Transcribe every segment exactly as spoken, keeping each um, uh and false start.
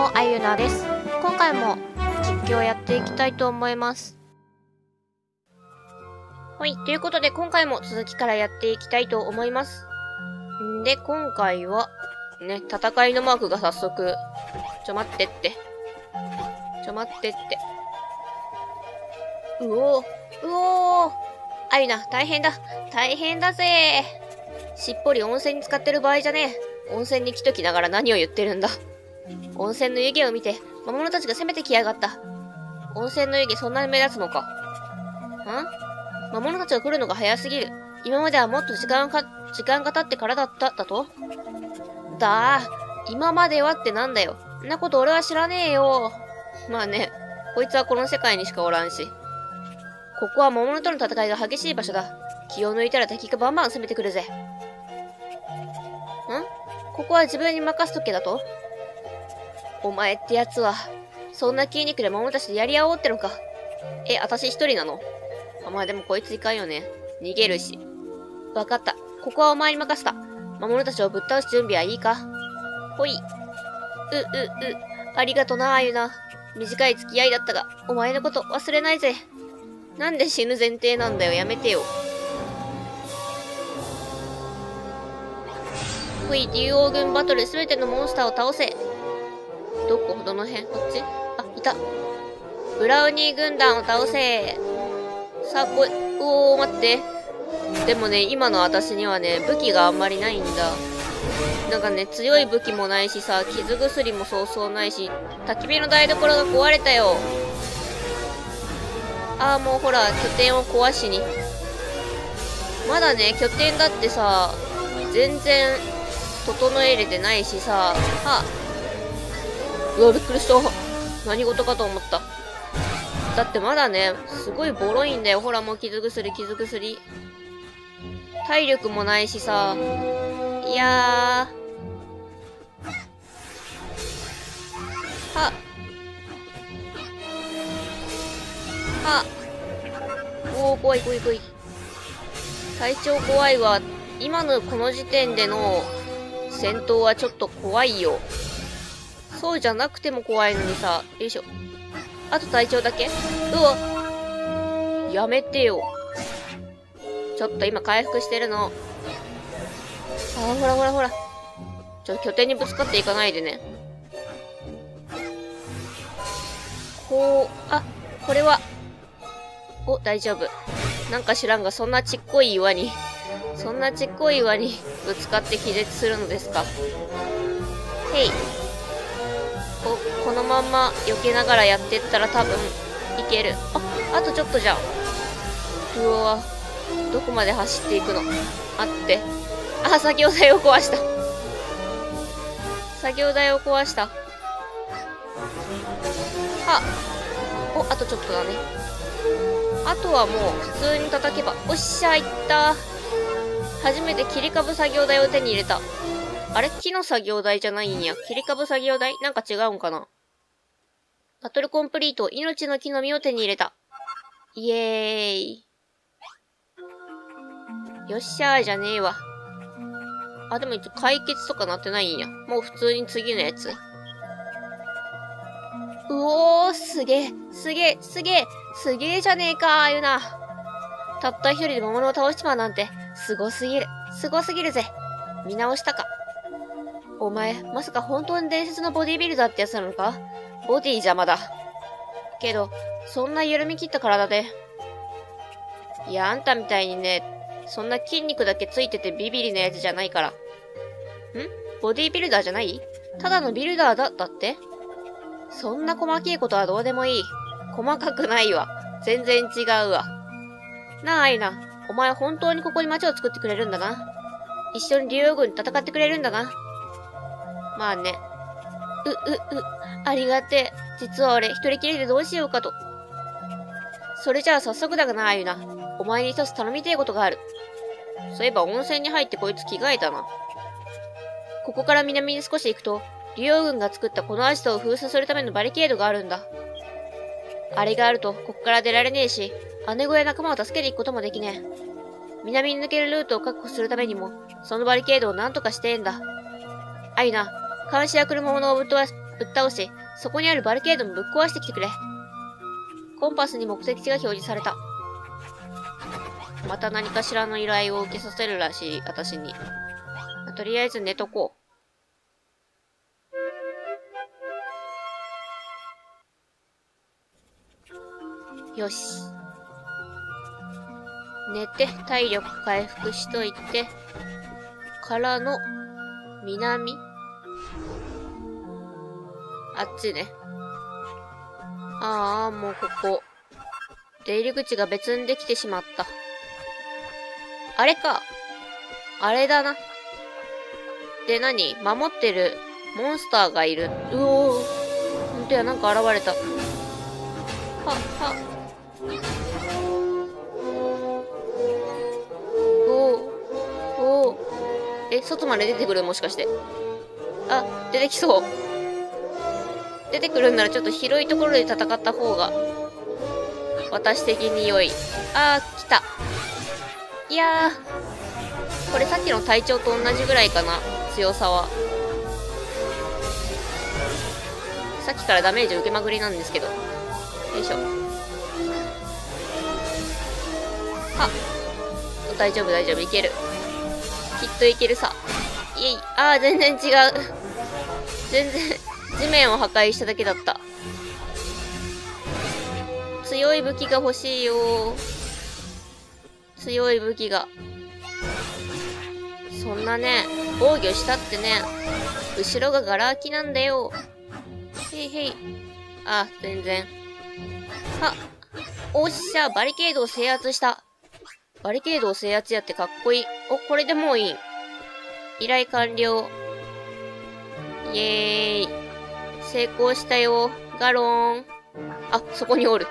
も、あゆなです。今回も実況やっていきたいと思います。はい、ということで今回も続きからやっていきたいと思います。んで、今回は、ね、戦いのマークが早速、ちょ待ってって。ちょ待ってって。うおー、うおー。あゆな、大変だ。大変だぜー。しっぽり温泉に浸かってる場合じゃねえ。温泉に来ときながら何を言ってるんだ。温泉の湯気を見て、魔物たちが攻めてきやがった。温泉の湯気そんなに目立つのか。ん？魔物たちが来るのが早すぎる。今まではもっと時間か、時間が経ってからだった、だと？だー、今まではってなんだよ。んなこと俺は知らねえよ。まあね、こいつはこの世界にしかおらんし。ここは魔物との戦いが激しい場所だ。気を抜いたら敵がバンバン攻めてくるぜ。ん？ここは自分に任せとけだと？お前ってやつは、そんな筋肉で魔物たちでやり合おうってのか。え、私一人なの？あ、まあでもこいついかんよね。逃げるし。わかった。ここはお前に任せた。魔物たちをぶっ倒す準備はいいか？ほい。う、う、う。ありがとな、あゆな。短い付き合いだったが、お前のこと忘れないぜ。なんで死ぬ前提なんだよ。やめてよ。ほい、竜王軍バトルすべてのモンスターを倒せ。どこ？どの辺？こっち？あ、いた。ブラウニー軍団を倒せ。さあ、こい、おー、待って。でもね、今の私にはね、武器があんまりないんだ。なんかね、強い武器もないしさ、傷薬もそうそうないし、焚き火の台所が壊れたよ。あー、もうほら、拠点を壊しに。まだね、拠点だってさ、全然、整えれてないしさ、あ、うわ、びっくりした。何事かと思った。だってまだね、すごいボロいんだよ。ほら、もう傷薬、傷薬。体力もないしさ。いやー。は。は。おー、怖い怖い怖い。体調怖いわ。今のこの時点での戦闘はちょっと怖いよ。そうじゃなくても怖いのにさ。よいしょ。あと体調だけ？うわ。やめてよ。ちょっと今回復してるの。あー、ほらほらほら。ちょっと拠点にぶつかっていかないでね。こう、あ、これは。お、大丈夫。なんか知らんが、そんなちっこい岩に、そんなちっこい岩にぶつかって気絶するのですか。へい。こ、このまんま避けながらやってったら多分いける。あ、あとちょっとじゃん。うわぁ。どこまで走っていくの？あって。あ、作業台を壊した。作業台を壊した。あ。お、あとちょっとだね。あとはもう普通に叩けば。おっしゃ、いった。初めて切り株作業台を手に入れた。あれ？木の作業台じゃないんや。切り株作業台？なんか違うんかな？バトルコンプリート。命の木の実を手に入れた。イエーイ。よっしゃーじゃねえわ。あ、でも一応解決とかなってないんや。もう普通に次のやつ。うおー、すげえ、すげえ、すげえ、すげえじゃねえか、ああいうな。たった一人で魔物を倒しちまうなんて、すごすぎる、すごすぎるぜ。見直したか。お前、まさか本当に伝説のボディービルダーってやつなのか？ボディ邪魔だ。けど、そんな緩み切った体で。いや、あんたみたいにね、そんな筋肉だけついててビビリなやつじゃないから。ん？ボディービルダーじゃない？ただのビルダーだ、だって？そんな細けいことはどうでもいい。細かくないわ。全然違うわ。なあ、アイナ。お前本当にここに街を作ってくれるんだな。一緒に竜王軍に戦ってくれるんだな。まあね。う、う、う、ありがてえ。実は俺、一人きりでどうしようかと。それじゃあ早速だがな、アイナ。お前に一つ頼みてえことがある。そういえば温泉に入ってこいつ着替えたな。ここから南に少し行くと、竜王軍が作ったこのアジトを封鎖するためのバリケードがあるんだ。あれがあると、ここから出られねえし、姉子や仲間を助けに行くこともできねえ。南に抜けるルートを確保するためにも、そのバリケードを何とかしてえんだ。アイナ、監視や車物をぶっ飛ばぶっ倒し、そこにあるバリケードもぶっ壊してきてくれ。コンパスに目的地が表示された。また何かしらの依頼を受けさせるらしい、私に。まあ、とりあえず寝とこう。よし。寝て、体力回復しといて、からの、南あっちね。ああ、もうここ。出入り口が別にできてしまった。あれか。あれだな。で、何？守ってるモンスターがいる。うおー。ほんとや、なんか現れた。は、は。おー。おー。え、外まで出てくる？もしかして。あ、出てきそう。出てくるんならちょっと広いところで戦った方が、私的に良い。あー、来た。いやー。これさっきの隊長と同じぐらいかな。強さは。さっきからダメージ受けまくりなんですけど。よいしょ。はっ。大丈夫大丈夫。いける。きっといけるさ。イエイ。あー、全然違う。全然、地面を破壊しただけだった。強い武器が欲しいよー。強い武器が。そんなね、防御したってね、後ろがガラ空きなんだよ。へいへい。あ、全然。は、おっしゃ、バリケードを制圧した。バリケードを制圧やってかっこいい。お、これでもういい。依頼完了。イエーイ。成功したよ。ガローン。あ、そこにおる。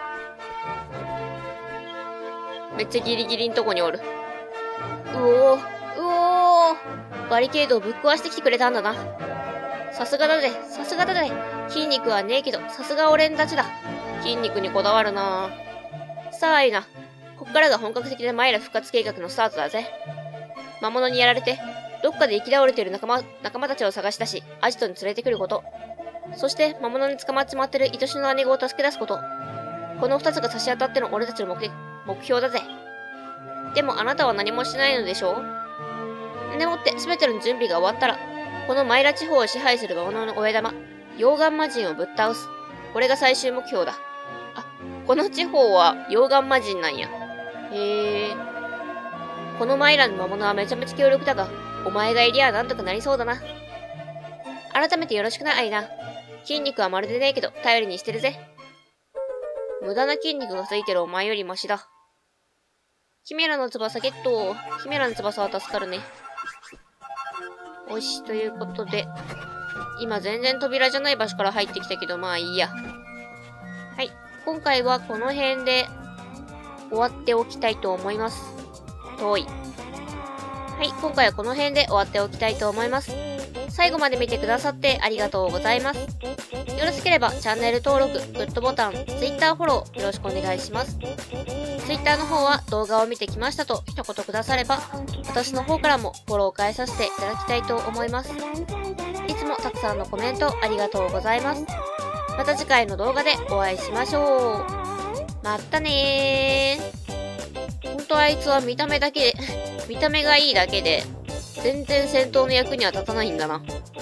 めっちゃギリギリんとこにおる。うおー、うおー。バリケードをぶっ壊してきてくれたんだな。さすがだぜ、さすがだぜ。筋肉はねえけど、さすが俺んたちだ。筋肉にこだわるなぁ。さあいいな。こっからが本格的なマイラ復活計画のスタートだぜ。魔物にやられて、どっかで生き倒れている仲間、仲間たちを探し出し、アジトに連れてくること。そして、魔物に捕まっちまってる愛しの姉子を助け出すこと。この二つが差し当たっての俺たちの目的、目標だぜ。でもあなたは何もしないのでしょう？でもって全ての準備が終わったら、このマイラ地方を支配する魔物の親玉、溶岩魔人をぶっ倒す。これが最終目標だ。あ、この地方は溶岩魔人なんや。へえ。このマイラの魔物はめちゃめちゃ強力だが、お前がいりゃなんとかなりそうだな。改めてよろしくな、アイナ。筋肉はまるでねえけど、頼りにしてるぜ。無駄な筋肉がついてるお前よりマシだ。キメラの翼ゲット。キメラの翼は助かるね。よし、ということで。今全然扉じゃない場所から入ってきたけど、まあいいや。はい。今回はこの辺で終わっておきたいと思います。遠い。はい。今回はこの辺で終わっておきたいと思います。最後まで見てくださってありがとうございます。よろしければチャンネル登録、グッドボタン、Twitter フォローよろしくお願いします。Twitter の方は動画を見てきましたと一言くだされば、私の方からもフォローを返させていただきたいと思います。いつもたくさんのコメントありがとうございます。また次回の動画でお会いしましょう。またねー。ほんとあいつは見た目だけで、見た目がいいだけで、全然戦闘の役には立たないんだな。